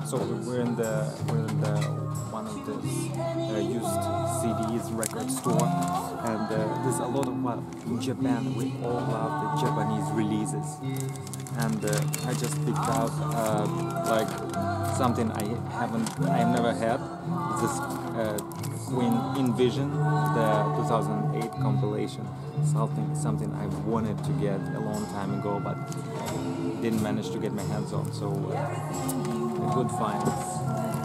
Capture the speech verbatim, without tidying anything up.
So we're in the we're in the one of the uh, used C Ds record store, and uh, there's a lot of uh, in Japan. We all love the Japanese releases, and uh, I just picked out uh, like something I haven't I've never had. It's this uh, Queen Envision, the two thousand eight compilation. Something something I wanted to get a long time ago, but didn't manage to get my hands on. So uh, a good find.